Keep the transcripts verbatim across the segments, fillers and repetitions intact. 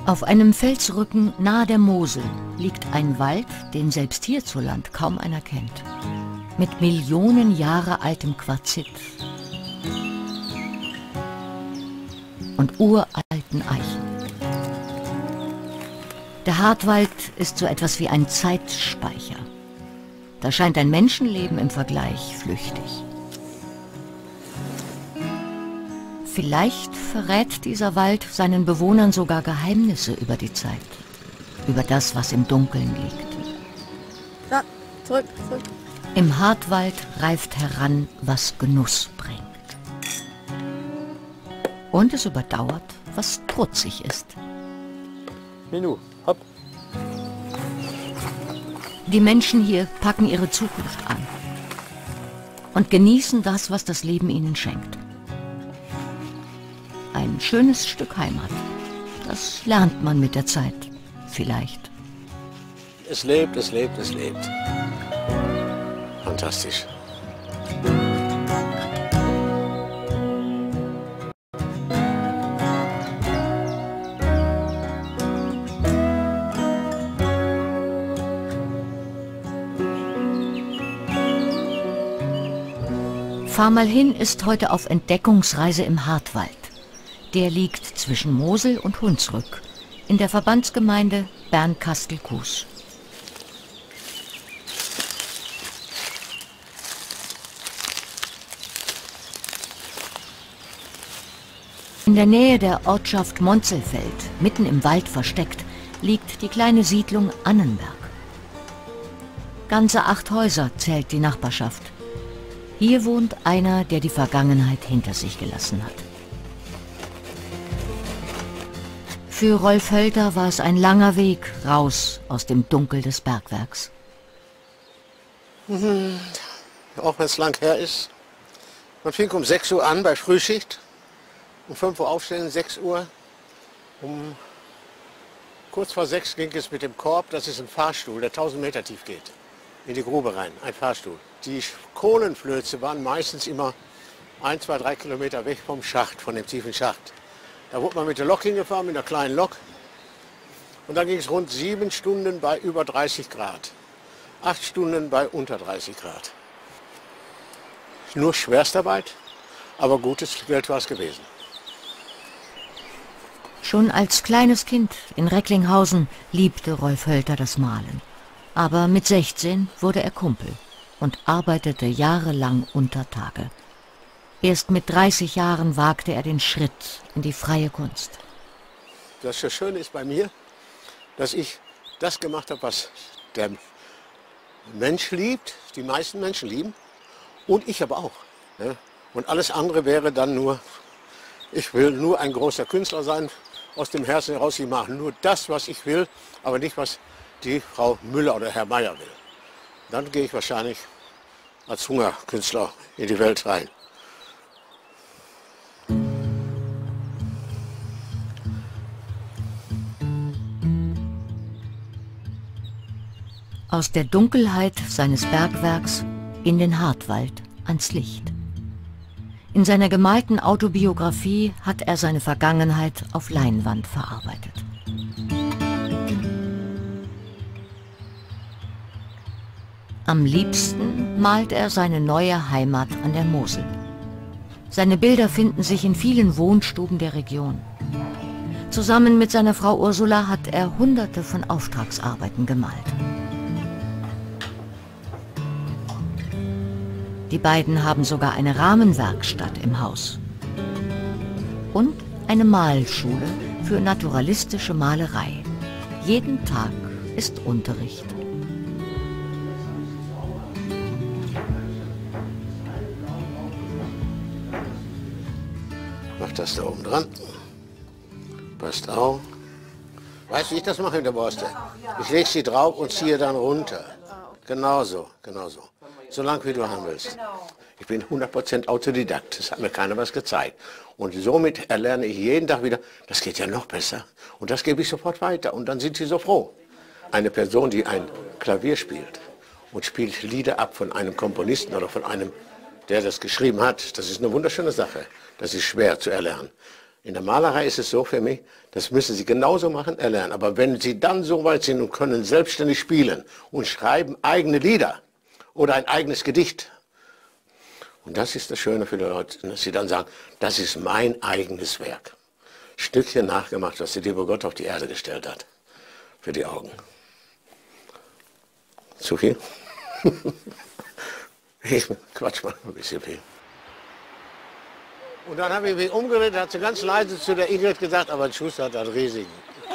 Auf einem Felsrücken nahe der Mosel liegt ein Wald, den selbst hierzuland kaum einer kennt. Mit Millionen Jahre altem Quarzit und uralten Eichen. Der Hartwald ist so etwas wie ein Zeitspeicher. Da scheint ein Menschenleben im Vergleich flüchtig. Vielleicht verrät dieser Wald seinen Bewohnern sogar Geheimnisse über die Zeit, über das, was im Dunkeln liegt. Ja, zurück, zurück. Im Hartwald reift heran, was Genuss bringt. Und es überdauert, was trutzig ist. Minu, hopp. Die Menschen hier packen ihre Zukunft an und genießen das, was das Leben ihnen schenkt. Ein schönes Stück Heimat. Das lernt man mit der Zeit, vielleicht. Es lebt, es lebt, es lebt. Fantastisch. Fahr mal hin ist heute auf Entdeckungsreise im Hartwald. Der liegt zwischen Mosel und Hunsrück in der Verbandsgemeinde Bernkastel-Kues. In der Nähe der Ortschaft Montzelfeld, mitten im Wald versteckt, liegt die kleine Siedlung Annenberg. Ganze acht Häuser zählt die Nachbarschaft. Hier wohnt einer, der die Vergangenheit hinter sich gelassen hat. Für Rolf Hölter war es ein langer Weg raus aus dem Dunkel des Bergwerks. Mhm. Auch wenn es lang her ist. Man fing um sechs Uhr an bei Frühschicht. Um fünf Uhr aufstehen, sechs Uhr. Um kurz vor sechs ging es mit dem Korb, das ist ein Fahrstuhl, der tausend Meter tief geht, in die Grube rein, ein Fahrstuhl. Die Kohlenflöze waren meistens immer ein, zwei, drei Kilometer weg vom Schacht, von dem tiefen Schacht. Da wurde man mit der Lok hingefahren, mit einer kleinen Lok. Und dann ging es rund sieben Stunden bei über dreißig Grad. Acht Stunden bei unter dreißig Grad. Nur Schwerstarbeit, aber gutes Geld war es gewesen. Schon als kleines Kind in Recklinghausen liebte Rolf Hölter das Malen. Aber mit sechzehn wurde er Kumpel und arbeitete jahrelang unter Tage. Erst mit dreißig Jahren wagte er den Schritt in die freie Kunst. Das Schöne ist bei mir, dass ich das gemacht habe, was der Mensch liebt, die meisten Menschen lieben, und ich aber auch. Ne? Und alles andere wäre dann nur, ich will nur ein großer Künstler sein, aus dem Herzen heraus, ich mache nur das, was ich will, aber nicht, was die Frau Müller oder Herr Meier will. Dann gehe ich wahrscheinlich als Hungerkünstler in die Welt rein. Aus der Dunkelheit seines Bergwerks in den Hartwald ans Licht. In seiner gemalten Autobiografie hat er seine Vergangenheit auf Leinwand verarbeitet. Am liebsten malt er seine neue Heimat an der Mosel. Seine Bilder finden sich in vielen Wohnstuben der Region. Zusammen mit seiner Frau Ursula hat er Hunderte von Auftragsarbeiten gemalt. Die beiden haben sogar eine Rahmenwerkstatt im Haus. Und eine Malschule für naturalistische Malerei. Jeden Tag ist Unterricht. Mach das da oben dran. Passt auf. Weißt du, wie ich das mache mit der Borste? Ich lege sie drauf und ziehe dann runter. Genauso, genauso. So lange wie du haben willst. Ich bin hundert Prozent Autodidakt, das hat mir keiner was gezeigt. Und somit erlerne ich jeden Tag wieder, das geht ja noch besser. Und das gebe ich sofort weiter und dann sind sie so froh. Eine Person, die ein Klavier spielt und spielt Lieder ab von einem Komponisten oder von einem, der das geschrieben hat, das ist eine wunderschöne Sache. Das ist schwer zu erlernen. In der Malerei ist es so für mich, das müssen Sie genauso machen, erlernen. Aber wenn Sie dann so weit sind und können selbstständig spielen und schreiben eigene Lieder oder ein eigenes Gedicht, und das ist das Schöne für die Leute, dass sie dann sagen, das ist mein eigenes Werk. Stückchen nachgemacht, was der liebe Gott auf die Erde gestellt hat. Für die Augen. Zu viel? Ich quatsch mal ein bisschen viel. Und dann habe ich mich umgedreht, hat sie ganz leise zu der Ingrid gesagt, aber ein Schuster hat einen riesigen.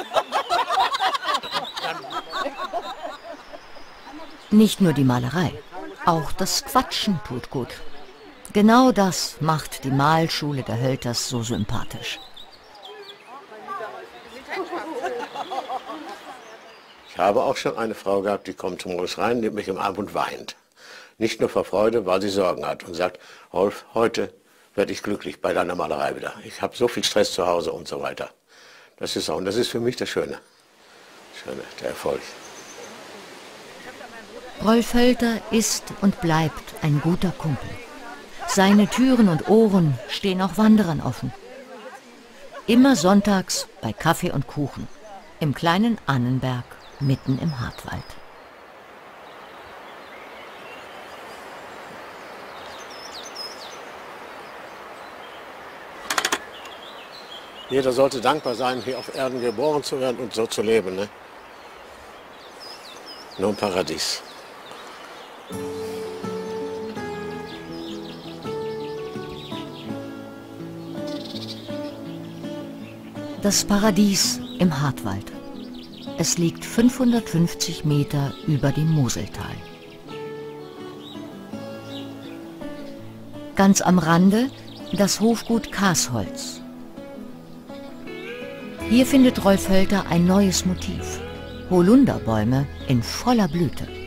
Nicht nur die Malerei, auch das Quatschen tut gut. Genau das macht die Malschule der Hölters so sympathisch. Ich habe auch schon eine Frau gehabt, die kommt morgens rein, nimmt mich im Arm und weint. Nicht nur vor Freude, weil sie Sorgen hat und sagt, Rolf, heute werde ich glücklich bei deiner Malerei wieder. Ich habe so viel Stress zu Hause und so weiter. Das ist auch, und das ist für mich das Schöne, Schöne, der Erfolg. Rolf Hölter ist und bleibt ein guter Kumpel. Seine Türen und Ohren stehen auch Wanderern offen. Immer sonntags bei Kaffee und Kuchen im kleinen Annenberg mitten im Hartwald. Jeder sollte dankbar sein, hier auf Erden geboren zu werden und so zu leben. Ne? Nur ein Paradies. Das Paradies im Hartwald. Es liegt fünfhundertfünfzig Meter über dem Moseltal. Ganz am Rande das Hofgut Kaasholz. Hier findet Rolf Hölter ein neues Motiv. Holunderbäume in voller Blüte.